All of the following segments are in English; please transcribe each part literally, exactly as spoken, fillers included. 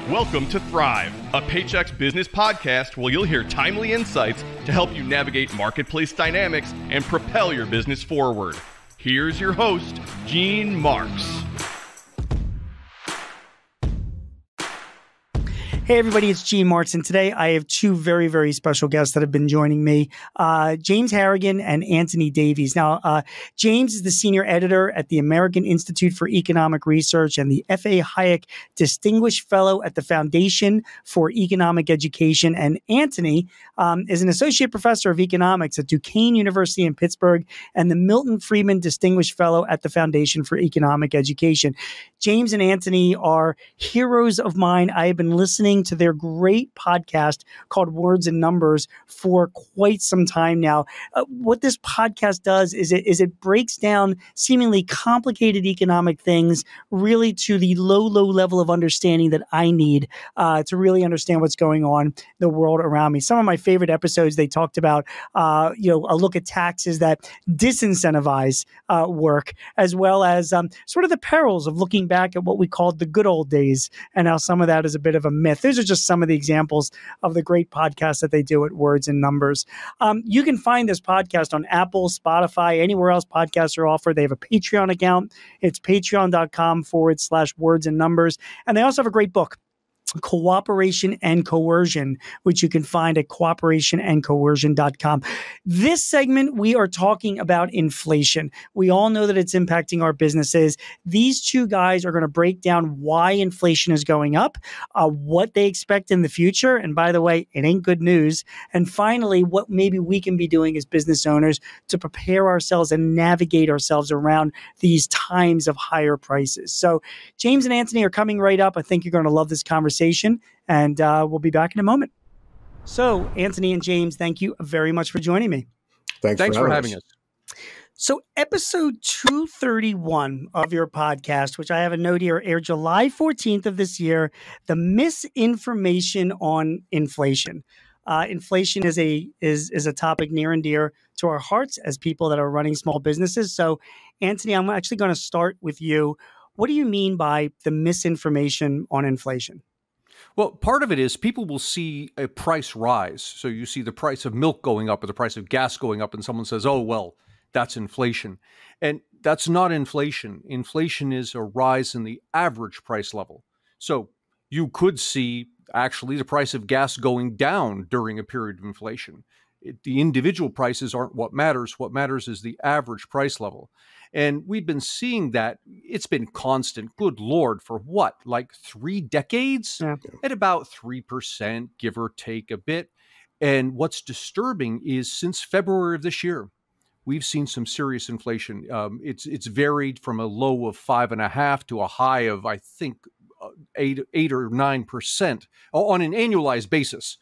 Welcome to Thrive, a Paychex business podcast where you'll hear timely insights to help you navigate marketplace dynamics and propel your business forward. Here's your host, Gene Marks. Hey everybody, it's Gene Marks, and today I have two very, very special guests that have been joining me, uh, James Harrigan and Antony Davies. Now, uh, James is the senior editor at the American Institute for Economic Research and the F A Hayek Distinguished Fellow at the Foundation for Economic Education, and Antony um, is an associate professor of economics at Duquesne University in Pittsburgh and the Milton Friedman Distinguished Fellow at the Foundation for Economic Education. James and Antony are heroes of mine. I have been listening to their great podcast called Words and Numbers for quite some time now. Uh, what this podcast does is it, is it breaks down seemingly complicated economic things really to the low, low level of understanding that I need uh, to really understand what's going on in the world around me. Some of my favorite episodes, they talked about, uh, you know, a look at taxes that disincentivize uh, work, as well as um, sort of the perils of looking back at what we called the good old days and how some of that is a bit of a myth. Those are just some of the examples of the great podcasts that they do at Words and Numbers. Um, you can find this podcast on Apple, Spotify, anywhere else podcasts are offered. They have a Patreon account. It's patreon.com forward slash words and numbers. And they also have a great book, Cooperation and Coercion, which you can find at cooperation and coercion dot com. This segment, we are talking about inflation. We all know that it's impacting our businesses. These two guys are going to break down why inflation is going up, uh, what they expect in the future. And by the way, it ain't good news. And finally, what maybe we can be doing as business owners to prepare ourselves and navigate ourselves around these times of higher prices. So James and Antony are coming right up. I think you're going to love this conversation. And uh, we'll be back in a moment. So, Antony and James, thank you very much for joining me. Thanks, Thanks for, for having having us. So, episode two thirty-one of your podcast, which I have a note here, aired July fourteenth of this year, the misinformation on inflation. Uh, inflation is a is is a topic near and dear to our hearts as people that are running small businesses. So, Antony, I'm actually going to start with you. What do you mean by the misinformation on inflation? Well, part of it is people will see a price rise. So you see the price of milk going up or the price of gas going up, and someone says, oh, well, that's inflation. And that's not inflation. Inflation is a rise in the average price level. So you could see actually the price of gas going down during a period of inflation. It, the individual prices aren't what matters. What matters is the average price level. And we've been seeing that. It's been constant, good Lord, for what, like three decades? Yeah. At about three percent, give or take a bit. And what's disturbing is since February of this year, we've seen some serious inflation. Um, it's it's varied from a low of five and a half to a high of, I think, uh, eight, eight or nine percent on an annualized basis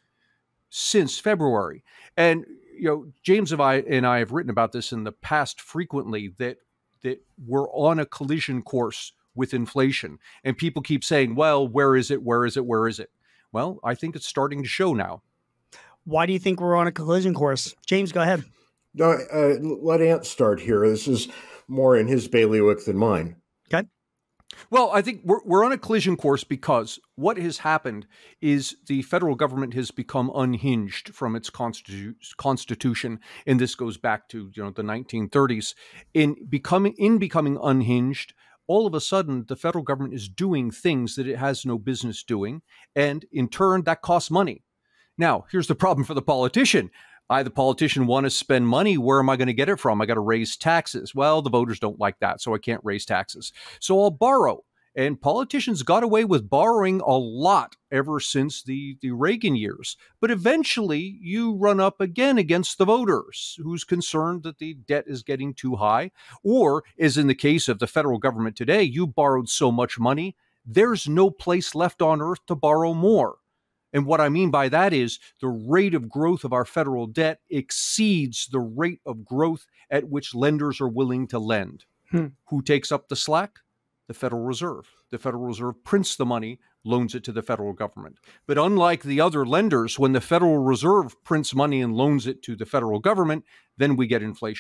since February. And, you know, James and I, and I have written about this in the past frequently, that that we're on a collision course with inflation. And people keep saying, well, where is it? Where is it? Where is it? Well, I think it's starting to show now. Why do you think we're on a collision course? James, go ahead. No, uh, let Ant start here. This is more in his bailiwick than mine. Okay. Well, I think we're we're on a collision course because what has happened is the federal government has become unhinged from its constitu- constitution, and this goes back to, you know, the nineteen thirties. In becoming in becoming unhinged, all of a sudden the federal government is doing things that it has no business doing, and in turn that costs money. Now, here's the problem for the politician. I, the politician, want to spend money. Where am I going to get it from? I got to raise taxes. Well, the voters don't like that, so I can't raise taxes. So I'll borrow. And politicians got away with borrowing a lot ever since the, the Reagan years. But eventually you run up again against the voters who's concerned that the debt is getting too high. Or, as in the case of the federal government today, you borrowed so much money, there's no place left on earth to borrow more. And what I mean by that is the rate of growth of our federal debt exceeds the rate of growth at which lenders are willing to lend. Hmm. Who takes up the slack? The Federal Reserve. The Federal Reserve prints the money, loans it to the federal government. But unlike the other lenders, when the Federal Reserve prints money and loans it to the federal government, then we get inflation.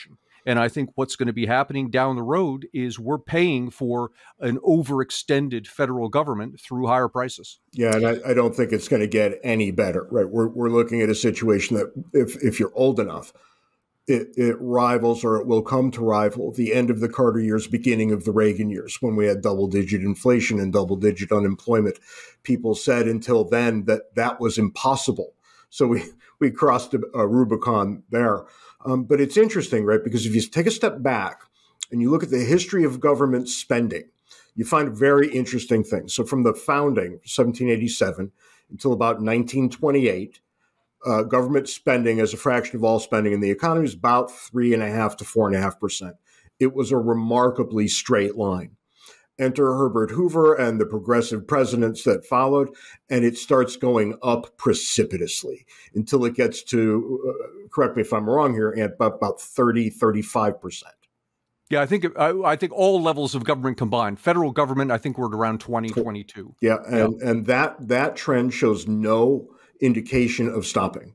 And I think what's going to be happening down the road is we're paying for an overextended federal government through higher prices. Yeah, and I, I don't think it's going to get any better, right? We're we're looking at a situation that if if you're old enough, it, it rivals or it will come to rival the end of the Carter years, beginning of the Reagan years, when we had double-digit inflation and double-digit unemployment. People said until then that that was impossible. So we, we crossed a, a Rubicon there. Um, but it's interesting, right? Because if you take a step back and you look at the history of government spending, you find very interesting things. So from the founding, seventeen eighty-seven, until about nineteen twenty-eight, uh, government spending as a fraction of all spending in the economy is about three and a half to four and a half percent. It was a remarkably straight line. Enter Herbert Hoover and the progressive presidents that followed, and it starts going up precipitously until it gets to, uh, correct me if I'm wrong here, Ant, about, about thirty, thirty-five percent. Yeah, I think I, I think all levels of government combined. Federal government, I think we're at around twenty twenty-two. Yeah, and, yeah. and that that trend shows no indication of stopping.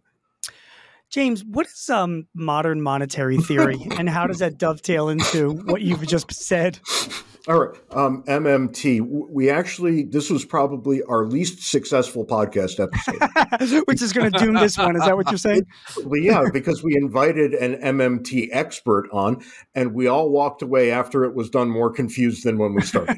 James, what is um, modern monetary theory, and how does that dovetail into what you've just said? All right. Um, M M T, we actually, this was probably our least successful podcast episode. Which is going to doom this one. Is that what you're saying? Well, yeah, because we invited an M M T expert on, and we all walked away after it was done more confused than when we started.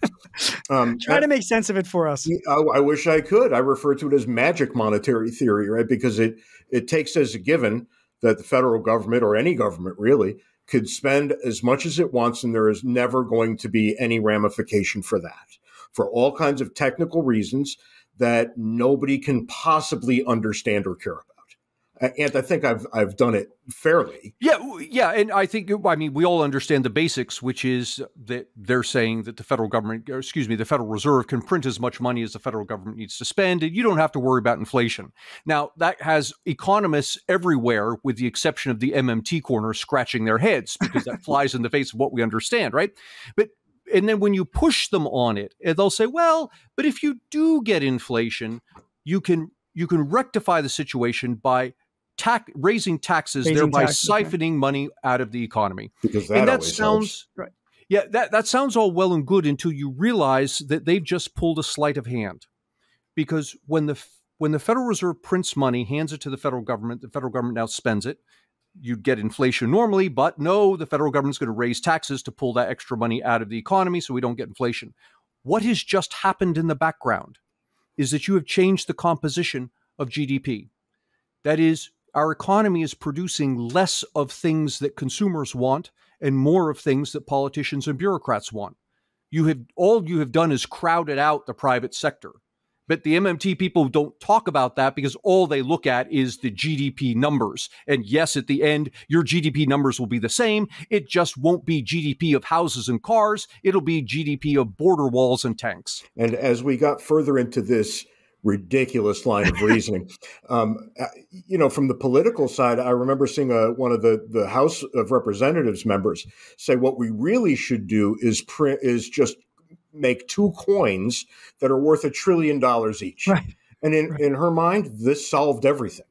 Um, Try to make sense of it for us. I, I wish I could. I refer to it as magic monetary theory, right? Because it, it takes as a given that the federal government, or any government really, could spend as much as it wants, and there is never going to be any ramification for that, for all kinds of technical reasons that nobody can possibly understand or care about. And I think I've I've done it fairly. Yeah, yeah, and I think, I mean, we all understand the basics, which is that they're saying that the federal government, or excuse me, the Federal Reserve can print as much money as the federal government needs to spend, and you don't have to worry about inflation. Now, that has economists everywhere, with the exception of the M M T corner, scratching their heads, because that flies in the face of what we understand, right? But and then when you push them on it, they'll say, well, but if you do get inflation, you can you can rectify the situation by Tax, raising taxes, raising thereby taxes, siphoning right. money out of the economy. Because that and that always sounds helps. Right. Yeah, that, that sounds all well and good until you realize that they've just pulled a sleight of hand. Because when the when the Federal Reserve prints money, hands it to the federal government, the federal government now spends it. You'd get inflation normally, but no, the federal government's going to raise taxes to pull that extra money out of the economy so we don't get inflation. What has just happened in the background is that you have changed the composition of G D P. That is, our economy is producing less of things that consumers want and more of things that politicians and bureaucrats want. You have all you have done is crowded out the private sector. But the M M T people don't talk about that because all they look at is the G D P numbers. And yes, at the end, your G D P numbers will be the same. It just won't be G D P of houses and cars. It'll be G D P of border walls and tanks. And as we got further into this ridiculous line of reasoning. Um, you know, from the political side, I remember seeing a, one of the, the House of Representatives members say what we really should do is print is just make two coins that are worth a trillion dollars each. Right. And in, right. in her mind, this solved everything.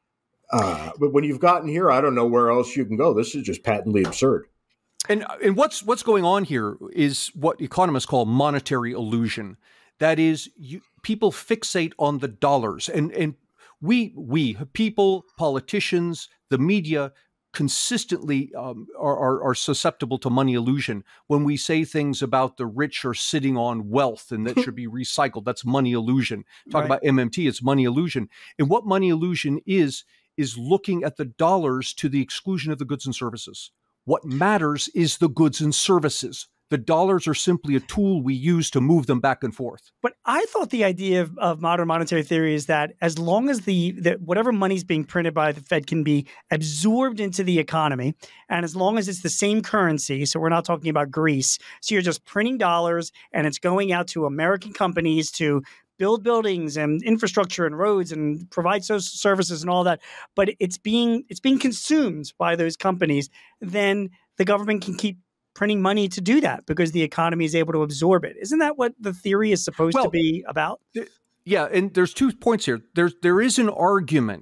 Uh, but when you've gotten here, I don't know where else you can go. This is just patently absurd. And and what's what's going on here is what economists call monetary illusion. That is, you, people fixate on the dollars, and and we we people, politicians, the media consistently um, are, are are susceptible to money illusion. When we say things about the rich are sitting on wealth and that should be recycled, that's money illusion. Talk right. about M M T, it's money illusion. And what money illusion is is looking at the dollars to the exclusion of the goods and services. What matters is the goods and services. The dollars are simply a tool we use to move them back and forth. But I thought the idea of, of modern monetary theory is that as long as the, the whatever money's being printed by the Fed can be absorbed into the economy, and as long as it's the same currency, so we're not talking about Greece, so you're just printing dollars and it's going out to American companies to build buildings and infrastructure and roads and provide social services and all that, but it's being it's being consumed by those companies, then the government can keep printing money to do that because the economy is able to absorb it. Isn't that what the theory is supposed well, to be about? Th- yeah, and there's two points here. There's there is an argument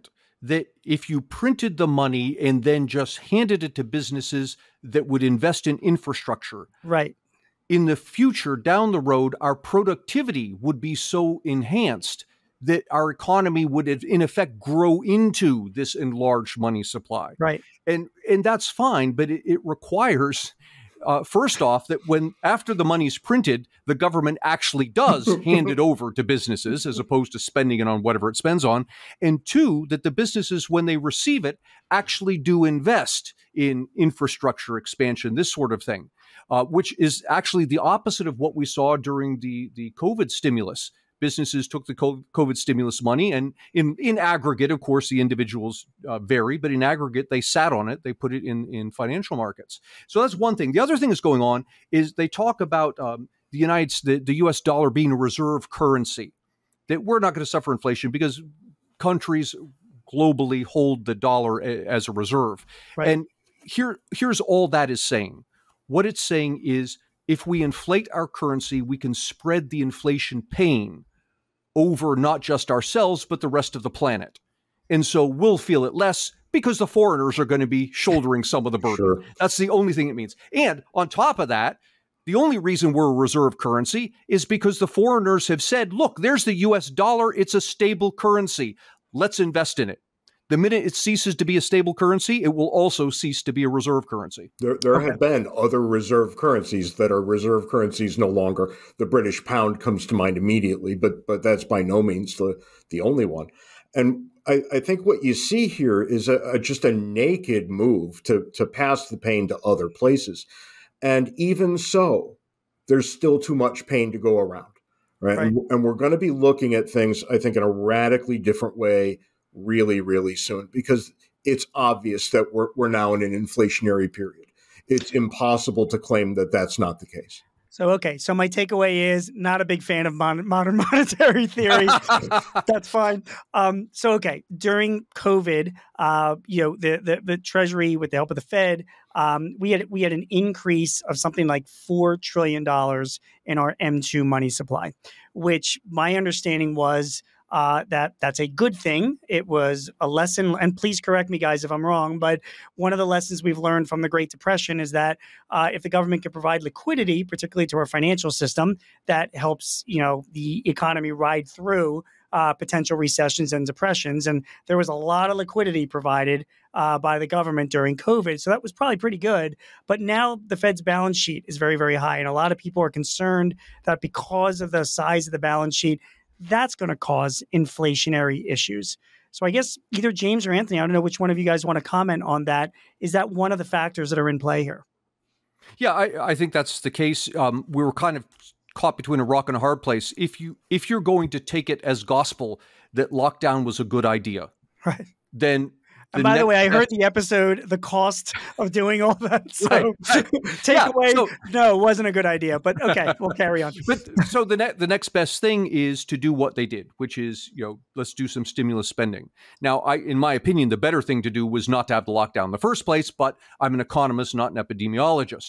that if you printed the money and then just handed it to businesses that would invest in infrastructure, right, in the future, down the road, our productivity would be so enhanced that our economy would, in effect, grow into this enlarged money supply. Right. And and that's fine, but it, it requires, uh, first off, that when after the money's printed, the government actually does hand it over to businesses as opposed to spending it on whatever it spends on. And two, that the businesses, when they receive it, actually do invest in infrastructure expansion, this sort of thing. Uh, which is actually the opposite of what we saw during the, the COVID stimulus. Businesses took the COVID stimulus money, and in, in aggregate, of course, the individuals uh, vary, but in aggregate, they sat on it. They put it in, in financial markets. So that's one thing. The other thing that's going on is they talk about um, the United the, the U S dollar being a reserve currency, that we're not going to suffer inflation because countries globally hold the dollar a, as a reserve. Right. And here here's all that is saying. What it's saying is if we inflate our currency, we can spread the inflation pain over not just ourselves, but the rest of the planet. And so we'll feel it less because the foreigners are going to be shouldering some of the burden. Sure. That's the only thing it means. And on top of that, the only reason we're a reserve currency is because the foreigners have said, look, there's the U S dollar. It's a stable currency. Let's invest in it. The minute it ceases to be a stable currency, it will also cease to be a reserve currency. There, there okay. have been other reserve currencies that are reserve currencies no longer. The British pound comes to mind immediately, but but that's by no means the, the only one. And I, I think what you see here is a, a, just a naked move to, to pass the pain to other places. And even so, there's still too much pain to go around, right? right. And, and we're going to be looking at things, I think, in a radically different way really, really soon, because it's obvious that we're we're now in an inflationary period. It's impossible to claim that that's not the case. So, okay. So my takeaway is not a big fan of mon- modern monetary theory. That's fine. Um, so, okay. During COVID, uh, you know, the, the, the Treasury, with the help of the Fed, um, we had, we had an increase of something like four trillion dollars in our M two money supply, which my understanding was Uh, that that's a good thing. It was a lesson, and please correct me, guys, if I'm wrong, but one of the lessons we've learned from the Great Depression is that uh, if the government can provide liquidity, particularly to our financial system, that helps, you know, the economy ride through uh, potential recessions and depressions. And there was a lot of liquidity provided uh, by the government during COVID. So that was probably pretty good. But now the Fed's balance sheet is very, very high. And a lot of people are concerned that because of the size of the balance sheet, that's going to cause inflationary issues. So I guess either James or Anthony, I don't know which one of you guys want to comment on that. Is that one of the factors that are in play here? Yeah, I, I think that's the case. Um, we were kind of caught between a rock and a hard place. If you if you're going to take it as gospel that lockdown was a good idea, right, then. And by the way, I heard the episode, the cost of doing all that. So right. takeaway, yeah, so, no, it wasn't a good idea. But okay, we'll carry on. But so the ne- the next best thing is to do what they did, which is, you know, let's do some stimulus spending. Now, I, in my opinion, the better thing to do was not to have the lockdown in the first place. But I'm an economist, not an epidemiologist.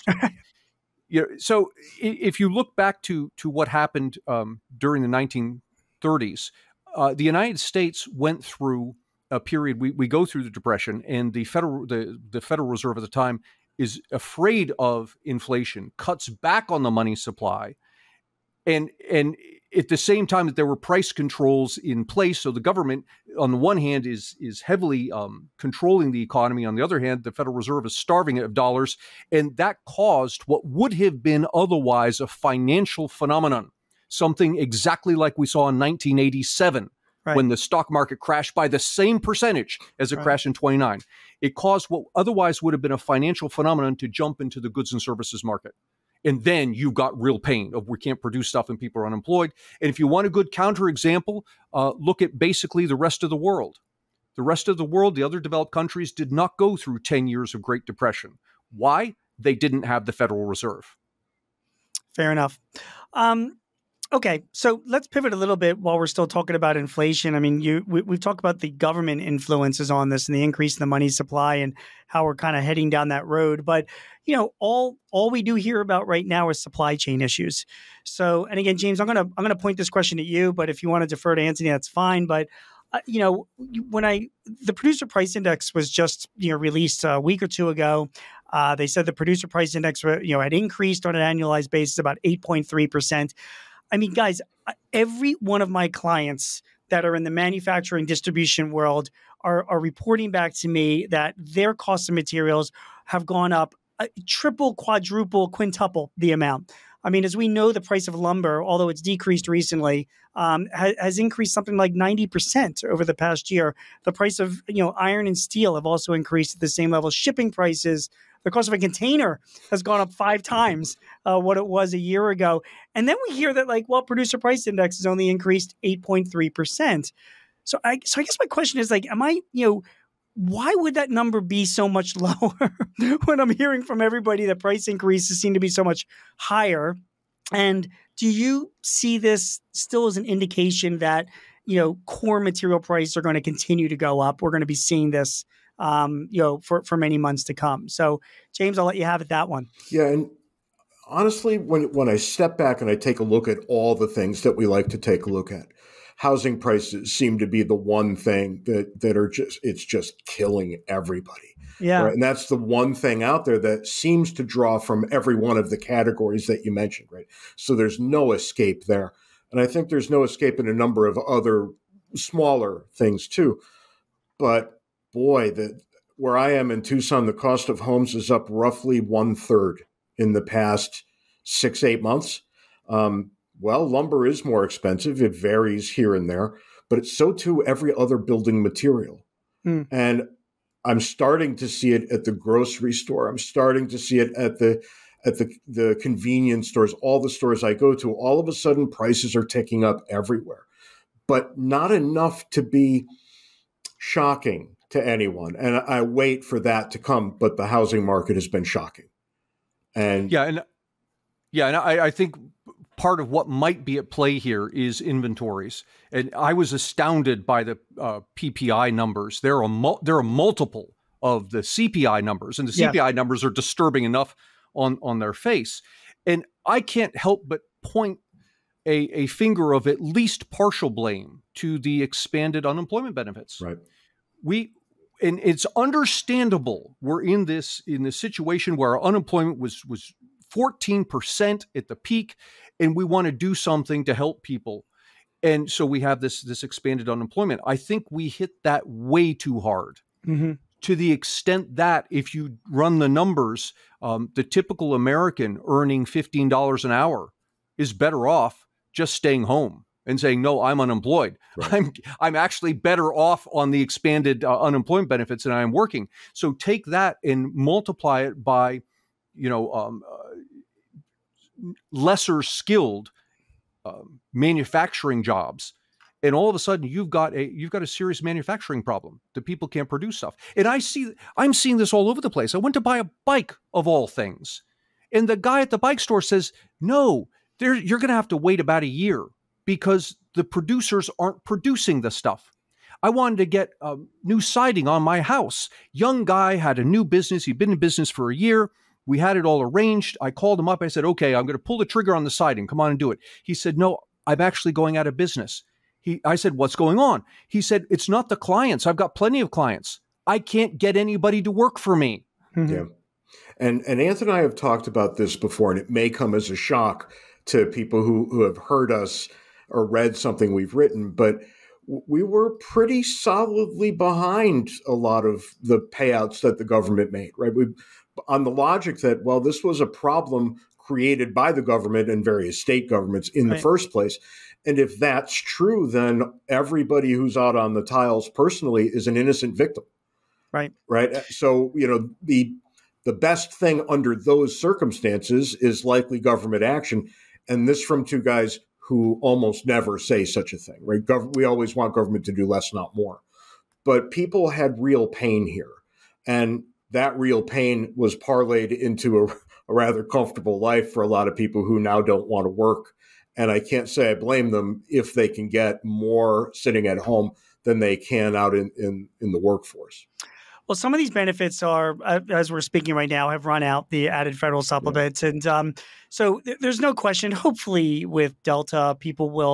you know, so if you look back to to what happened um, during the nineteen thirties, uh, the United States went through a period, we, we go through the Depression, and the federal the, the Federal Reserve at the time is afraid of inflation, cuts back on the money supply, and and at the same time that there were price controls in place. So the government, on the one hand, is is heavily um, controlling the economy. On the other hand, the Federal Reserve is starving it of dollars, and that caused what would have been otherwise a financial phenomenon, something exactly like we saw in nineteen eighty-seven. Right. When the stock market crashed by the same percentage as it right. crashed in twenty-nine. It caused what otherwise would have been a financial phenomenon to jump into the goods and services market. And then you've got real pain of we can't produce stuff and people are unemployed. And if you want a good counterexample, uh, look at basically the rest of the world. The rest of the world, the other developed countries, did not go through ten years of Great Depression. Why? They didn't have the Federal Reserve. Fair enough. Um, Okay, so let's pivot a little bit while we're still talking about inflation. I mean, you we, we've talked about the government influences on this and the increase in the money supply and how we're kind of heading down that road. But, you know, all all we do hear about right now is supply chain issues. So, and again, James, I'm gonna I'm gonna point this question at you, but if you want to defer to Antony, that's fine. But uh, you know, when I the producer price index was just you know released a week or two ago. Uh, they said the producer price index, you know, had increased on an annualized basis about eight point three percent. I mean, guys, every one of my clients that are in the manufacturing distribution world are, are reporting back to me that their cost of materials have gone up a triple, quadruple, quintuple the amount. I mean, as we know, the price of lumber, although it's decreased recently, um, ha- has increased something like ninety percent over the past year. The price of, you know, iron and steel have also increased at the same level. Shipping prices, the cost of a container has gone up five times uh, what it was a year ago. And then we hear that, like, well, producer price index has only increased eight point three percent. So I, so I guess my question is, like, am I, you know, why would that number be so much lower when I'm hearing from everybody that price increases seem to be so much higher? And do you see this still as an indication that, you know, core material prices are going to continue to go up? We're going to be seeing this, um, you know, for, for many months to come. So, James, I'll let you have it, that one. Yeah. And honestly, when, when I step back and I take a look at all the things that we like to take a look at, housing prices seem to be the one thing that, that are just, it's just killing everybody. Yeah. Right? And that's the one thing out there that seems to draw from every one of the categories that you mentioned, right? So there's no escape there. And I think there's no escape in a number of other smaller things too. But boy, the, where I am in Tucson, the cost of homes is up roughly one third in the past six, eight months. Um, Well, lumber is more expensive. It varies here and there, but it's so too every other building material. Mm. And I'm starting to see it at the grocery store. I'm starting to see it at the at the, the convenience stores, all the stores I go to. All of a sudden, prices are ticking up everywhere, but not enough to be shocking to anyone. And I wait for that to come, but the housing market has been shocking. And yeah, and yeah, and I, I think part of what might be at play here is inventories. And I was astounded by the uh, P P I numbers. There are mul- there are multiple of the C P I numbers, and the C P I yeah. numbers are disturbing enough on, on their face. And I can't help but point a, a finger of at least partial blame to the expanded unemployment benefits. Right. We and it's understandable we're in this in this situation where our unemployment was was fourteen percent at the peak, and we want to do something to help people. And so we have this, this expanded unemployment. I think we hit that way too hard, mm-hmm. to the extent that if you run the numbers, um, the typical American earning fifteen dollars an hour is better off just staying home and saying, no, I'm unemployed. Right. I'm I'm actually better off on the expanded uh, unemployment benefits than I am working. So take that and multiply it by, you know, um, uh, lesser skilled uh, manufacturing jobs, and all of a sudden you've got a you've got a serious manufacturing problem. The people can't produce stuff. And I see I'm seeing this all over the place. I went to buy a bike of all things, and the guy at the bike store says, "No, there you're going to have to wait about a year because the producers aren't producing the stuff." I wanted to get a new siding on my house. Young guy had a new business. He'd been in business for a year. We had it all arranged. I called him up. I said, okay, I'm going to pull the trigger on the siding. Come on and do it. He said, no, I'm actually going out of business. He, I said, what's going on? He said, it's not the clients. I've got plenty of clients. I can't get anybody to work for me. Mm-hmm. Yeah. And, and Anthony and I have talked about this before, and it may come as a shock to people who, who have heard us or read something we've written, but we were pretty solidly behind a lot of the payouts that the government made, right? We on the logic that, well, this was a problem created by the government and various state governments in right. the first place. And if that's true, then everybody who's out on the tiles personally is an innocent victim. Right. Right. So, you know, the the best thing under those circumstances is likely government action. And this from two guys who almost never say such a thing, right? Gov- we always want government to do less, not more. But people had real pain here. And that real pain was parlayed into a, a rather comfortable life for a lot of people who now don't want to work. And I can't say I blame them if they can get more sitting at home than they can out in, in, in the workforce. Well, some of these benefits are, uh, as we're speaking right now, have run out, the added federal supplements. Yeah. And um, so th- there's no question, hopefully with Delta, people will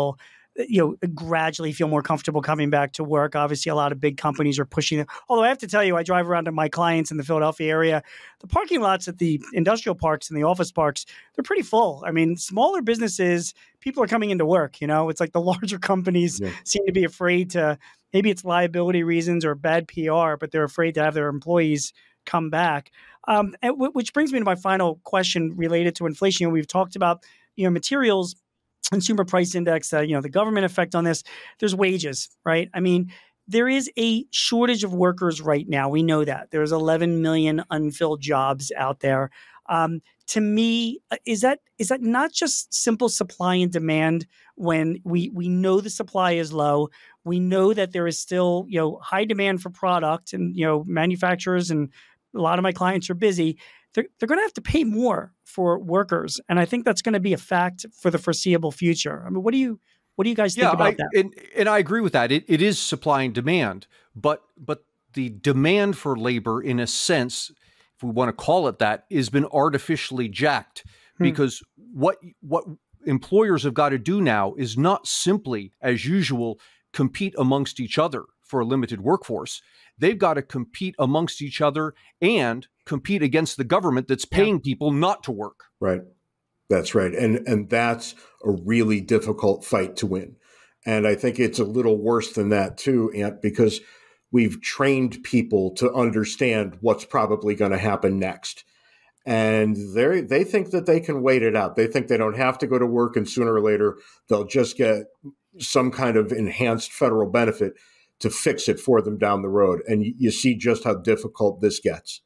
you know, gradually feel more comfortable coming back to work. Obviously, a lot of big companies are pushing it. Although I have to tell you, I drive around to my clients in the Philadelphia area. The parking lots at the industrial parks and the office parks, they're pretty full. I mean, smaller businesses, people are coming into work. You know, it's like the larger companies yeah. seem to be afraid to, maybe it's liability reasons or bad P R, but they're afraid to have their employees come back. Um, and w- which brings me to my final question related to inflation. You know, we've talked about, you know, materials, consumer price index, uh, you know, the government effect on this. There's wages, right? I mean, there is a shortage of workers right now. We know that. There's eleven million unfilled jobs out there. Um, to me, is that is that not just simple supply and demand when we we know the supply is low? We know that there is still, you know, high demand for product, and, you know, manufacturers and a lot of my clients are busy. They're, they're going to have to pay more for workers. And I think that's going to be a fact for the foreseeable future. I mean, what do you, what do you guys think yeah, about I, that? And, and I agree with that. It, it is supply and demand, but, but the demand for labor, in a sense, if we want to call it that, has been artificially jacked hmm. because what, what employers have got to do now is not simply, as usual, compete amongst each other for a limited workforce. They've got to compete amongst each other and compete against the government that's paying yeah. people not to work. Right. That's right. And and that's a really difficult fight to win. And I think it's a little worse than that too, Ant, because we've trained people to understand what's probably going to happen next. And they they think that they can wait it out. They think they don't have to go to work, and sooner or later they'll just get some kind of enhanced federal benefit to fix it for them down the road. And you see just how difficult this gets.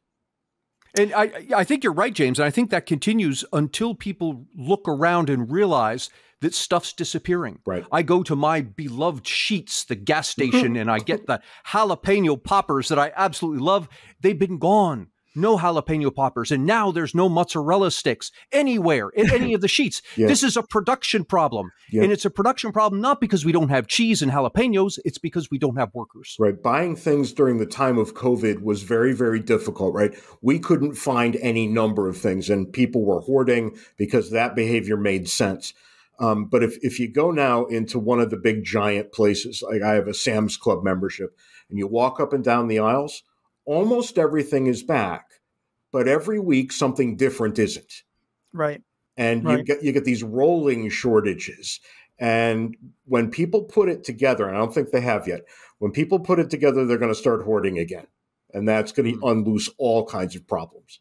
And I, I think you're right, James. And I think that continues until people look around and realize that stuff's disappearing. Right. I go to my beloved Sheetz, the gas station, and I get the jalapeno poppers that I absolutely love. They've been gone. No jalapeno poppers. And now there's no mozzarella sticks anywhere in any of the Sheetz. Yeah. This is a production problem. Yeah. And it's a production problem not because we don't have cheese and jalapenos. It's because we don't have workers. Right. Buying things during the time of COVID was very, very difficult, right? We couldn't find any number of things, and people were hoarding because that behavior made sense. Um, but if, if you go now into one of the big giant places, like I have a Sam's Club membership, and you walk up and down the aisles, almost everything is back, but every week something different isn't. Right. And right. you get you get these rolling shortages. And when people put it together, and I don't think they have yet, when people put it together, they're going to start hoarding again. And that's going to mm-hmm. unloose all kinds of problems.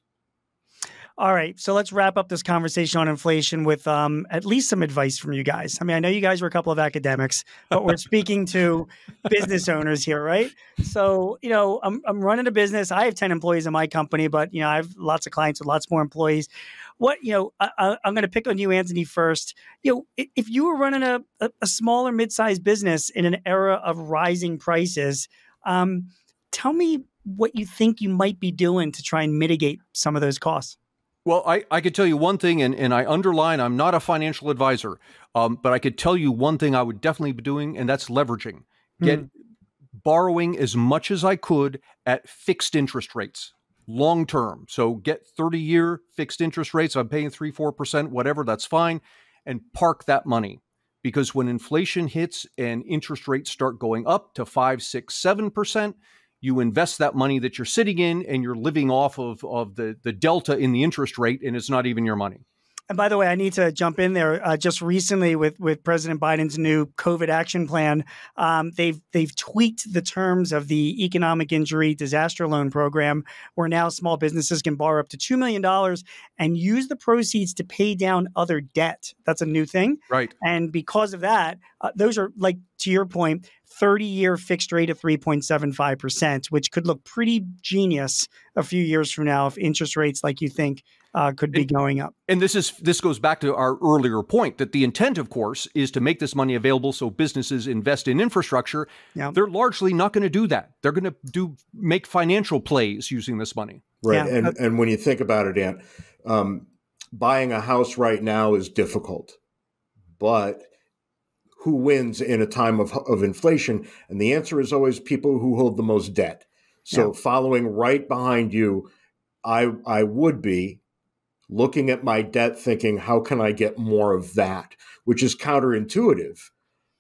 All right, so let's wrap up this conversation on inflation with um, at least some advice from you guys. I mean, I know you guys were a couple of academics, but we're speaking to business owners here, right? So, you know, I'm I'm running a business. I have ten employees in my company, but, you know, I have lots of clients with lots more employees. What, you know, I, I'm going to pick on you, Antony, first. You know, if you were running a, a, a smaller mid-sized business in an era of rising prices, um, tell me what you think you might be doing to try and mitigate some of those costs. Well, I, I could tell you one thing, and, and I underline, I'm not a financial advisor, um, but I could tell you one thing I would definitely be doing, and that's leveraging. Get mm. borrowing as much as I could at fixed interest rates, long term. So get thirty-year fixed interest rates. I'm paying three, four percent, whatever, that's fine, and park that money. Because when inflation hits and interest rates start going up to five, six, seven percent, you invest that money that you're sitting in, and you're living off of, of the, the delta in the interest rate, and it's not even your money. And by the way, I need to jump in there. Uh, just recently, with with President Biden's new COVID action plan, um, they've they've tweaked the terms of the economic injury disaster loan program, where now small businesses can borrow up to two million dollars and use the proceeds to pay down other debt. That's a new thing, right? And because of that, uh, those are, like, to your point, thirty-year fixed rate of three point seven five percent, which could look pretty genius a few years from now if interest rates, like you think, uh, could be and, going up. And this is this goes back to our earlier point that the intent, of course, is to make this money available so businesses invest in infrastructure. Yeah. They're largely not going to do that. They're going to do make financial plays using this money. Right. Yeah. And and when you think about it, Ant, um, buying a house right now is difficult, but who wins in a time of, of inflation? And the answer is always people who hold the most debt. So yeah. following right behind you, I I would be looking at my debt thinking, how can I get more of that? Which is counterintuitive.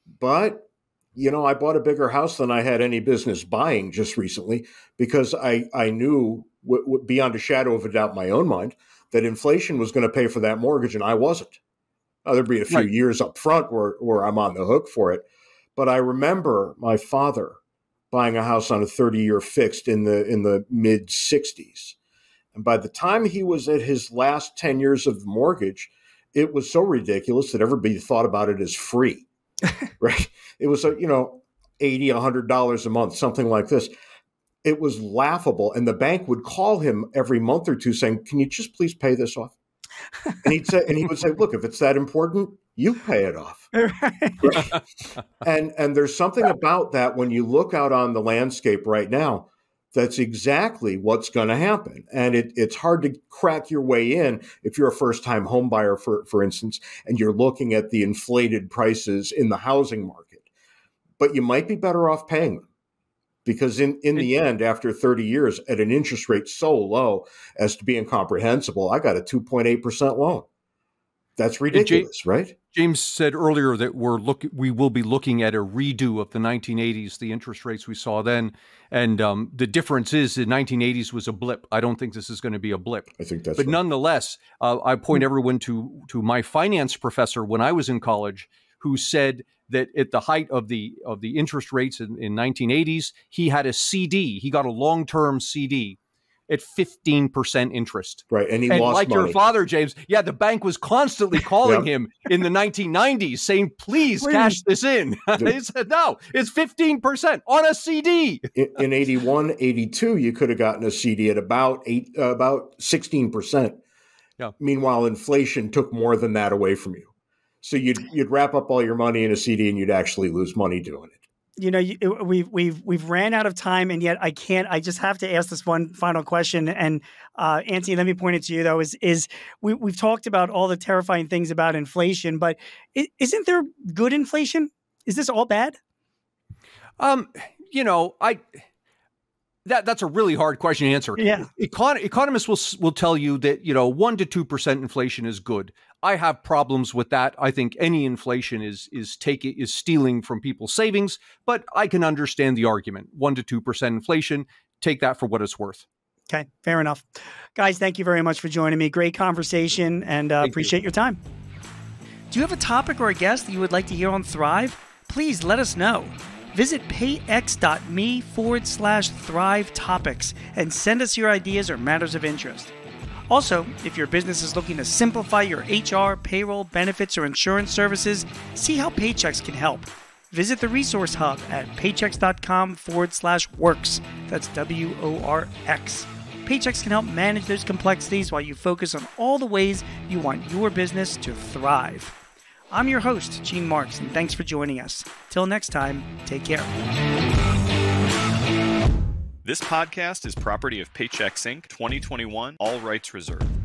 But, you know, I bought a bigger house than I had any business buying just recently because I, I knew w- w- beyond a shadow of a doubt in my own mind that inflation was going to pay for that mortgage, and I wasn't. Now, there'd be a few Right. years up front where, where I'm on the hook for it. But I remember my father buying a house on a thirty-year fixed in the in the mid sixties. And by the time he was at his last ten years of the mortgage, it was so ridiculous that everybody thought about it as free, right? It was, you know, eighty dollars, one hundred dollars a month, something like this. It was laughable. And the bank would call him every month or two saying, can you just please pay this off? And he'd say, and he would say, look, if it's that important, you pay it off. Right? And, and there's something about that when you look out on the landscape right now, that's exactly what's going to happen. And it, it's hard to crack your way in if you're a first-time home buyer, for, for instance, and you're looking at the inflated prices in the housing market. But you might be better off paying them. Because in, in the end, after thirty years, at an interest rate so low as to be incomprehensible, I got a two point eight percent loan. That's ridiculous, James, right? James said earlier that we're look we will be looking at a redo of the nineteen eighties, the interest rates we saw then, and um, the difference is the nineteen eighties was a blip. I don't think this is going to be a blip. I think that's but right. Nonetheless, uh, I point everyone to to my finance professor when I was in college, who said that at the height of the of the interest rates in, in nineteen eighties, he had a C D. He got a long-term C D at fifteen percent interest. Right, and he and lost like money. your father, James, yeah, the bank was constantly calling Yep. him in the nineteen nineties saying, please, Please. cash this in. He said, no, it's fifteen percent on a C D. In, in eighty-one, eighty-two, you could have gotten a C D at about eight, uh, about sixteen percent. Yeah. Meanwhile, inflation took more than that away from you. So you'd you'd wrap up all your money in a C D and you'd actually lose money doing it. You know, you- we've we've we've ran out of time, and yet I can't. I just have to ask this one final question. And uh, Antony, let me point it to you though: is is we we've talked about all the terrifying things about inflation, but i- isn't there good inflation? Is this all bad? Um, you know, I that that's a really hard question to answer. Yeah. Econ- economists will s- will tell you that, you know, one to two percent inflation is good. I have problems with that. I think any inflation is is taking is stealing from people's savings, but I can understand the argument. One to two percent inflation. Take that for what it's worth. Okay, fair enough, guys. Thank you very much for joining me. Great conversation, and uh, Thank appreciate you. your time. Do you have a topic or a guest that you would like to hear on Thrive? Please let us know. Visit payx.me forward slash Thrive Topics and send us your ideas or matters of interest. Also, if your business is looking to simplify your H R, payroll, benefits, or insurance services, see how Paychex can help. Visit the resource hub at paychex.com forward slash works. That's W O R X. Paychex can help manage those complexities while you focus on all the ways you want your business to thrive. I'm your host, Gene Marks, and thanks for joining us. Till next time, take care. This podcast is property of Paychex Incorporated twenty twenty-one, all rights reserved.